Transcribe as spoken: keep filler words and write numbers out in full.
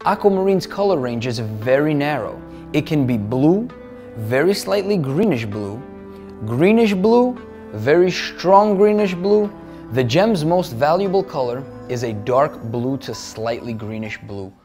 Aquamarine's color range is very narrow. It can be blue, very slightly greenish blue, greenish blue, very strong greenish blue. The gem's most valuable color is a dark blue to slightly greenish blue.